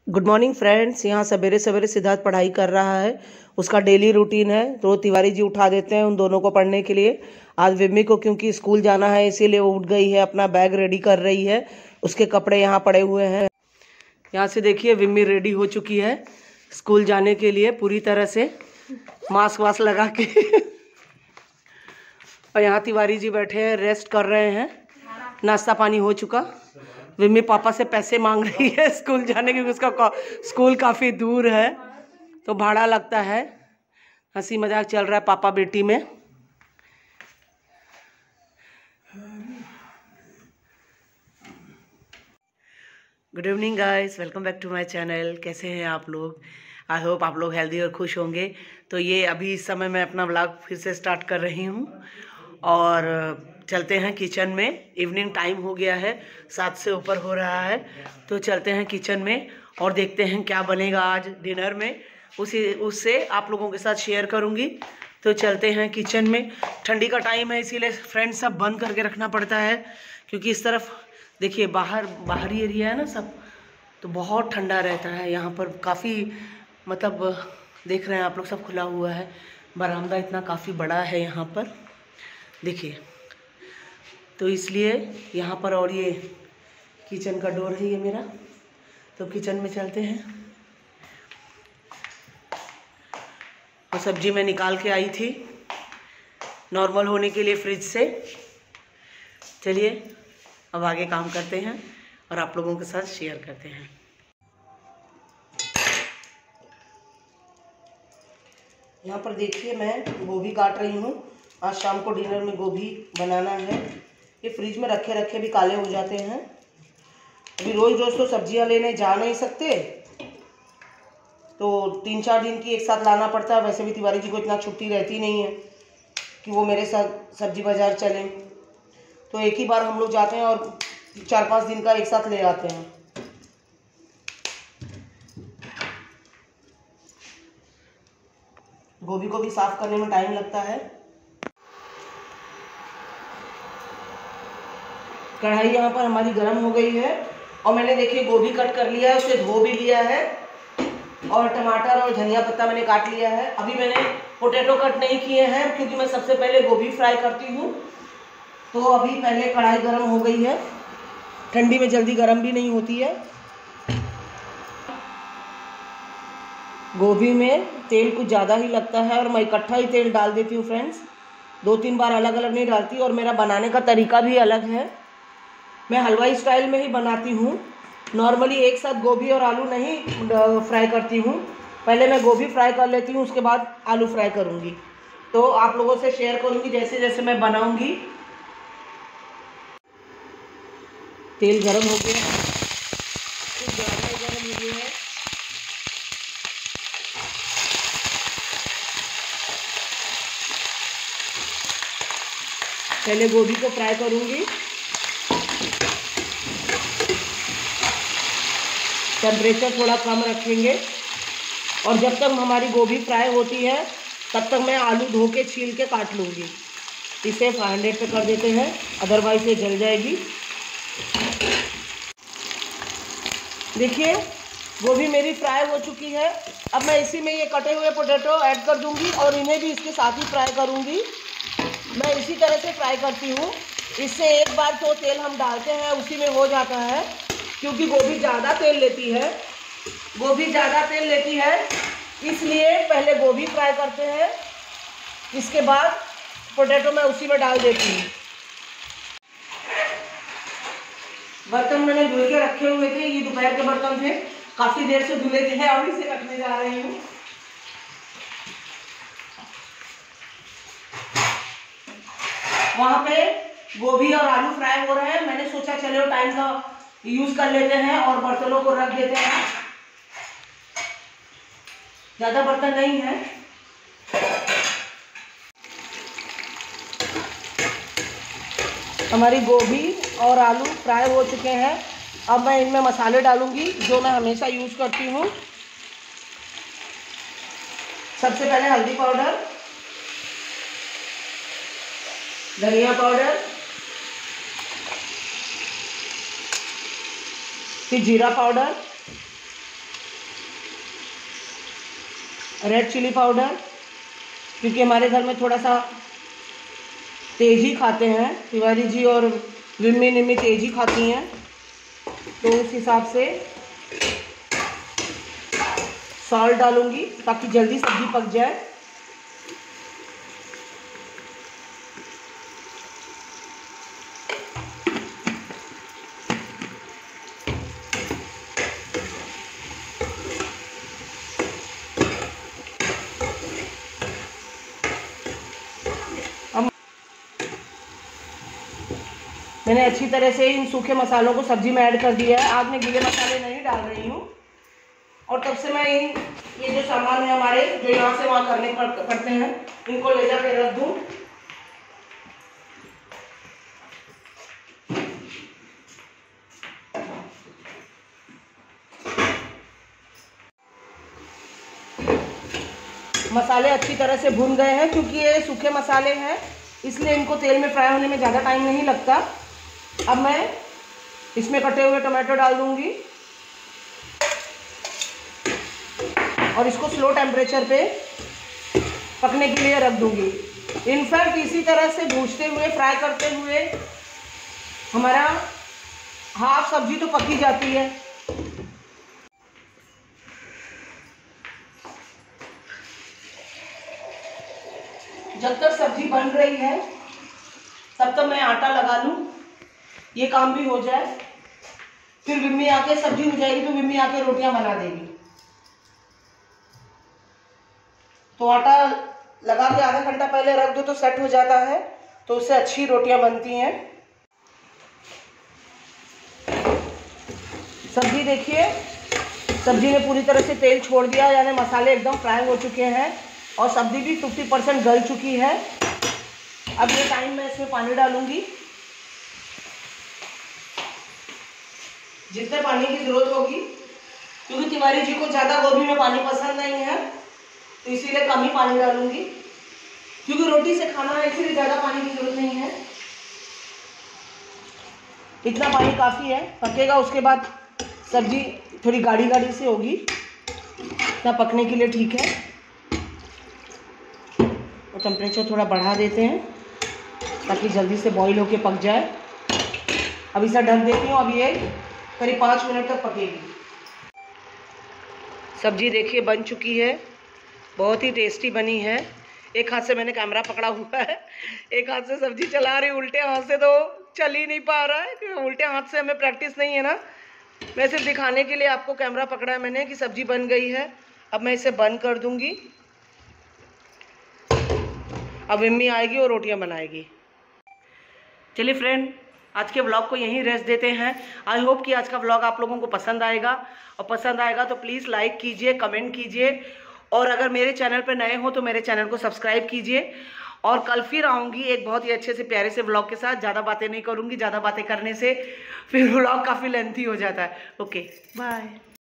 Good morning friends. यहाँ सवेरे सवेरे सिद्धार्थ पढ़ाई कर रहा है। उसका डेली रूटीन है। रोज तिवारी जी उठा देते हैं उन दोनों को पढ़ने के लिए। आज विम्मी को क्योंकि स्कूल जाना है इसीलिए वो उठ गई है, अपना बैग रेडी कर रही है। उसके कपड़े यहाँ पड़े हुए हैं। यहाँ से देखिए विम्मी रेडी हो चुकी है स्कूल जाने के लिए पूरी तरह से, मास्क वास्क लगा के और यहाँ तिवारी जी बैठे हैं, रेस्ट कर रहे हैं। नाश्ता पानी हो चुका। विम्मी पापा से पैसे मांग रही है स्कूल जाने की, उसका स्कूल काफ़ी दूर है तो भाड़ा लगता है। हंसी मजाक चल रहा है पापा बेटी में। Good evening guys, welcome back to my channel. कैसे हैं आप लोग? आई होप आप लोग हेल्दी और खुश होंगे। तो ये अभी इस समय मैं अपना व्लॉग फिर से स्टार्ट कर रही हूँ और चलते हैं किचन में। इवनिंग टाइम हो गया है, 7 से ऊपर हो रहा है, तो चलते हैं किचन में और देखते हैं क्या बनेगा आज डिनर में। उससे आप लोगों के साथ शेयर करूँगी। तो चलते हैं किचन में। ठंडी का टाइम है इसीलिए फ्रेंड्स सब बंद करके रखना पड़ता है, क्योंकि इस तरफ देखिए बाहरी एरिया है ना सब, तो बहुत ठंडा रहता है यहाँ पर। काफ़ी मतलब देख रहे हैं आप लोग, सब खुला हुआ है। बरामदा इतना काफ़ी बड़ा है यहाँ पर देखिए, तो इसलिए यहाँ पर। और ये किचन का डोर है ये मेरा। तो किचन में चलते हैं। और सब्जी मैं निकाल के आई थी नॉर्मल होने के लिए फ्रिज से। चलिए अब आगे काम करते हैं और आप लोगों के साथ शेयर करते हैं। यहाँ पर देखिए मैं गोभी काट रही हूँ। आज शाम को डिनर में गोभी बनाना है। ये फ्रिज में रखे रखे भी काले हो जाते हैं। अभी रोज़ रोज़ तो सब्जियाँ लेने जा नहीं सकते, तो 3-4 दिन की एक साथ लाना पड़ता है। वैसे भी तिवारी जी को इतना छुट्टी रहती नहीं है कि वो मेरे साथ सब्जी बाज़ार चलें, तो एक ही बार हम लोग जाते हैं और 4-5 दिन का एक साथ ले आते हैं। गोभी को भी साफ़ करने में टाइम लगता है। कढ़ाई यहाँ पर हमारी गर्म हो गई है और मैंने देखिए गोभी कट कर लिया है, उसे धो भी लिया है और टमाटर और धनिया पत्ता मैंने काट लिया है। अभी मैंने पोटैटो कट नहीं किए हैं क्योंकि मैं सबसे पहले गोभी फ्राई करती हूँ। तो अभी पहले कढ़ाई गर्म हो गई है। ठंडी में जल्दी गर्म भी नहीं होती है। गोभी में तेल कुछ ज़्यादा ही लगता है और मैं इकट्ठा ही तेल डाल देती हूँ फ्रेंड्स, 2-3 बार अलग अलग नहीं डालती। और मेरा बनाने का तरीका भी अलग है, मैं हलवाई स्टाइल में ही बनाती हूँ। नॉर्मली एक साथ गोभी और आलू नहीं फ्राई करती हूँ। पहले मैं गोभी फ्राई कर लेती हूँ, उसके बाद आलू फ्राई करूँगी। तो आप लोगों से शेयर करूँगी जैसे जैसे मैं बनाऊँगी। तेल गरम हो गया, कुछ ज़्यादा ही गरम हो गया है। पहले गोभी को फ्राई करूँगी। टेम्परेचर थोड़ा कम रखेंगे और जब तक हमारी गोभी फ्राई होती है तब तक मैं आलू धो के छील के काट लूँगी। इसे 500 पे कर देते हैं, अदरवाइज ये जल जाएगी। देखिए गोभी मेरी फ्राई हो चुकी है। अब मैं इसी में ये कटे हुए पोटैटो ऐड कर दूँगी और इन्हें भी इसके साथ ही फ्राई करूँगी। मैं इसी तरह से फ्राई करती हूँ। इससे एक बार जो तेल हम डालते हैं उसी में हो जाता है, क्योंकि गोभी ज़्यादा तेल लेती है। इसलिए पहले गोभी फ्राई करते हैं, इसके बाद पोटैटो मैं उसी में डाल देती हूँ। बर्तन मैंने धुल के रखे हुए थे, ये दोपहर के बर्तन थे, काफ़ी देर से धुले थे, अभी से रखने जा रही हूँ। वहाँ पे गोभी और आलू फ्राई हो रहे हैं। मैंने सोचा चलो टाइम का यूज़ कर लेते हैं और बर्तनों को रख देते हैं। ज़्यादा बर्तन नहीं है। हमारी गोभी और आलू फ्राई हो चुके हैं। अब मैं इनमें मसाले डालूंगी जो मैं हमेशा यूज़ करती हूँ। सबसे पहले हल्दी पाउडर, धनिया पाउडर, फिर जीरा पाउडर, रेड चिली पाउडर, क्योंकि हमारे घर में थोड़ा सा तेज़ी खाते हैं, तिवारी जी और विम्मी निम्मी तेज़ी खाती हैं, तो उस हिसाब से सॉल्ट डालूंगी ताकि जल्दी सब्जी पक जाए। मैंने अच्छी तरह से इन सूखे मसालों को सब्जी में ऐड कर दिया है। आज मैं गीले मसाले नहीं डाल रही हूँ। और तब से मैं ये जो सामान है हमारे, जो यहाँ से वहाँ करने पड़ते हैं, इनको ले जाके रख दूँ। मसाले अच्छी तरह से भुन गए हैं, क्योंकि ये सूखे मसाले हैं इसलिए इनको तेल में फ्राई होने में ज़्यादा टाइम नहीं लगता। अब मैं इसमें कटे हुए टमाटो डाल दूंगी और इसको स्लो टेम्परेचर पे पकने के लिए रख दूंगी। इनफैक्ट इसी तरह से भूनते हुए, फ्राई करते हुए हमारा हाफ सब्जी तो पकी जाती है। जब तक सब्जी बन रही है तब तक मैं आटा लगा लूँ, ये काम भी हो जाए। फिर विम्मी आके, सब्जी हो जाएगी तो विम्मी आके रोटियां बना देगी। तो आटा लगा के आधा घंटा पहले रख दो तो सेट हो जाता है, तो उससे अच्छी रोटियां बनती हैं। सब्जी देखिए, सब्जी ने पूरी तरह से तेल छोड़ दिया, यानी मसाले एकदम फ्राई हो चुके हैं और सब्जी भी 50% गल चुकी है। अब ये टाइम मैं इसमें पानी डालूंगी, जितने पानी की जरूरत होगी, क्योंकि तिवारी जी को ज़्यादा गोभी में पानी पसंद नहीं है, तो इसीलिए कम ही पानी डालूंगी। क्योंकि रोटी से खाना है इसीलिए ज़्यादा पानी की जरूरत नहीं है। इतना पानी काफ़ी है, पकेगा उसके बाद सब्जी थोड़ी गाढ़ी गाढ़ी से होगी, इतना पकने के लिए ठीक है। और टेम्परेचर थोड़ा बढ़ा देते हैं ताकि जल्दी से बॉईल होके पक जाए। अब इसे ढक देती हूँ, अब ये करीब 5 मिनट तक पकेगी। सब्जी देखिए बन चुकी है, बहुत ही टेस्टी बनी है। एक हाथ से मैंने कैमरा पकड़ा हुआ है, एक हाथ से सब्जी चला रही, उल्टे हाथ से तो चल ही नहीं पा रहा है, क्योंकि उल्टे हाथ से हमें प्रैक्टिस नहीं है ना। मैं सिर्फ दिखाने के लिए आपको कैमरा पकड़ा है मैंने कि सब्जी बन गई है। अब मैं इसे बंद कर दूंगी। अब विम्मी आएगी और रोटियां बनाएगी। चलिए फ्रेंड, आज के व्लॉग को यहीं रेस्ट देते हैं। आई होप कि आज का व्लॉग आप लोगों को पसंद आएगा, और पसंद आएगा तो प्लीज़ लाइक कीजिए, कमेंट कीजिए, और अगर मेरे चैनल पर नए हो तो मेरे चैनल को सब्सक्राइब कीजिए। और कल फिर आऊँगी एक बहुत ही अच्छे से प्यारे से व्लॉग के साथ। ज़्यादा बातें नहीं करूँगी, ज़्यादा बातें करने से फिर व्लॉग काफ़ी लेंथी हो जाता है। Okay, bye.